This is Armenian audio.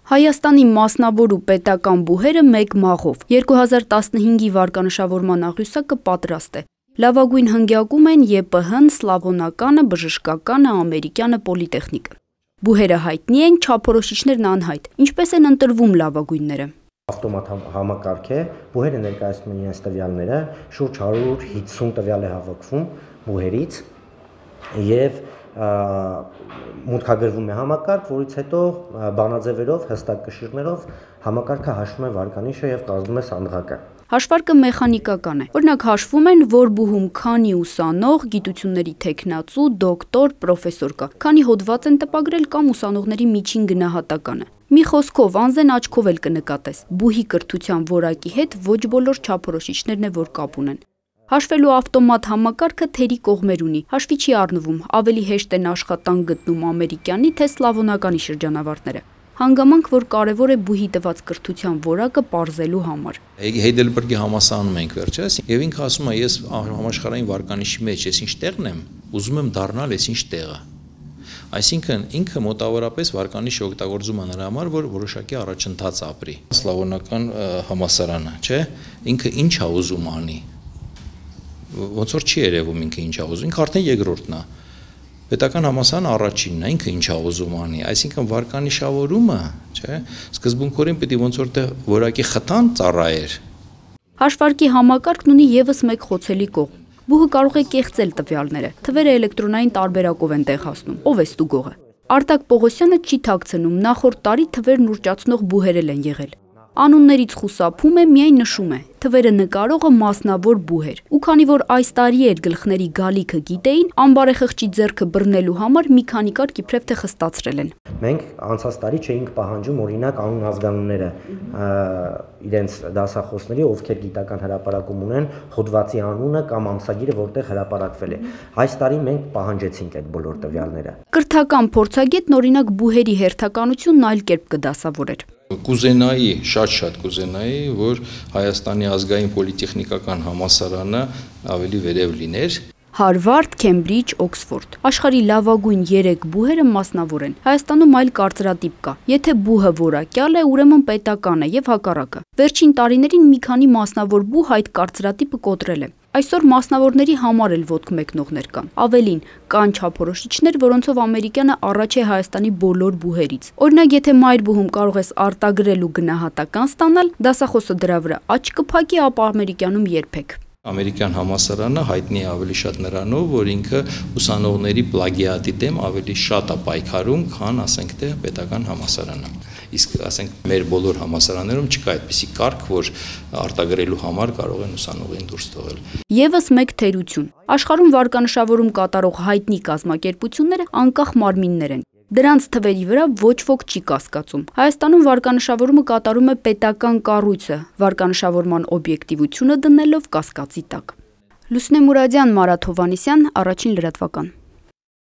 Հայաստանի մասնավոր ու պետական բուհերը մեկ մաղով 2015-ի վարկանշավորման աղյուսակը պատրաստ է։ Լավագույն հնգյակում են ԵՊՀ-ն, Սլավոնականը, Բժշկականը, Ամերիկյանը, Պոլիտեխնիկը։ Բուհերը հայտնի են, չափորոշիչներն անհայտ, ինչպես են ընտրվում լավագույնները։ Ավտոմատ համակարգ է, բուհերը ներկայացնում են իրենց տվյալները, շուրջ 150 տվյալ է հավաքվում բուհերից եւ մուտքագրվում է համակարգ, որից հետո բանաձևերով, հստակ կշիռներով համակարգը հաշվում է վարկանիշը եւ կազմում է սանդղակը։ Հաշվարկը մեխանիկական է։ Օրինակ հաշվում են, որ բուհում քանի ուսանող, գիտությունների թեկնածու, դոկտոր, պրոֆեսոր կա, քանի հոդված են տպագրել կամ ուսանողների միջին գնահատականը։ Մի խոսքով անզեն աչքով էլ կնկատես, բուհի կրթության որակի հետ ոչ բոլոր չափորոշիչներն է, որ կապ ունեն։ Հաշվելու ավտոմատ համակարգը թերի կողմեր ունի, հաշվի չի առնվում, ավելի հեշտ են աշխատանք գտնում ամերիկյանի թե սլավոնականի շրջանավարտները։ Հանգամանք, որ կարևոր է բուհի տված կրթության որակը պարզելու համար։ Heidelberg-ի համալսարանում ենք վերջերս, եւ ինքը ասում է, ես համաշխարհային վարկանիշի մեջ ես ինչ տեղն եմ, ուզում եմ դառնալ ես ինչ տեղը։ Այսինքն ինքը մոտավորապես վարկանիշը օգտագործում է նրա համար, որ որոշակի առաջընթաց ապրի։ Սլավոնական համալսարանը, չէ՞, ինքը ինչ է ուզում անի։ Ոնց որ չի երևում ինքը ինչ է ուզում, ինքը արդեն երկրորդն է։ Պետական համալսարանը առաջինն է, ինքը ինչ է ուզում անի, այսինքն վարկանիշավորումը, չէ՞, սկզբունքորեն պետք է ոնց որտեղ որակի խթան ծառայեր։ Հաշվարկի համակարգն ունի եւս մեկ խոցելի կողմ։ Բուհը կարող է կեղծել տվյալները, թվերը էլեկտրոնային տարբերակով են տեղացնում, ով է ստուգողը։ Արտակ Պողոսյանը չի թաքցնում, նախորդ տարի թվերն ուռճացնող բուհերել են եղել։ Անուններից խուսափում է, միայն նշում է, թվերը նկարողը մասնավոր բուհ էր, ու քանի որ այս տարի էր գլխների գալիքը գիտեին, անբարեխղճի ձեռքը բռնելու համար մի քանի կարգ իբրև թե խստացրել են։ Մենք անցած տարի չէինք պահանջում օրինակ անուն ազգանունները իրենց դասախոսների, ովքեր գիտական հրապարակում ունեն, հոդվածի անունը կամ ամսագիրը, որտեղ հրապարակվել է։ Այս տարի մենք պահանջեցինք այդ բոլոր տվյալները։ Կրթական փորձագետն օրինակ բուհերի հերթականությունն այլ կերպ կդասավորեր։ Կուզենայի, շատ կուզենայի, որ Հայաստանի ազգային պոլիտեխնիկական համալսարանը ավելի վերև լիներ։ Հարվարդ, Քեմբրիջ, Օքսֆորդ։ Աշխարհի լավագույն 3 բուհերը մասնավոր են։ Հայաստանում այլ կարծրատիպ կա։ Եթե բուհը որակյալ է, ուրեմն պետական է եւ հակառակը։ Վերջին տարիներին մի քանի մասնավոր բուհ այդ կարծրատիպը կոտրել է։ Այսօր մասնավորների համար էլ ոտք մեկնողներ կան։ Ավելին, կան չափորոշիչներ, որոնցով ամերիկյանը առաջ է Հայաստանի բոլոր բուհերից։ Օրինակ, եթե մայր բուհում կարող ես արտագրել ու գնահատական ստանալ, դասախոսը դրա վրա աչք կփակի, ապա ամերիկյանում երբեք։ Ամերիկյան համալսարանը հայտնի է ավելի շատ նրանով, որ ինքը ուսանողների պլագիատի դեմ ավելի շատ է պայքարում, քան ասենք թե պետական համալսարանը։ Իսկ ասենք մեր բոլոր համալսարաններում չկա այդպիսի կարգ, որ արտագրելու համար կարող են ուսանողին դուրս թողել։ Եվս մեկ թերություն։ Աշխարհում վարկանշավորում կատարող հայտնի կազմակերպությունները անկախ մարմիններ են։ Դրանց թվերի վրա ոչ ոք չի կասկածում։ Հայաստանում վարկանշավորումը կատարում է պետական կառույցը, վարկանշավորման օբյեկտիվությունը դնելով կասկածի տակ։ Լուսնե Մուրադյան, Մարաթ Հովհաննիսյան, Առաջին լրատվական։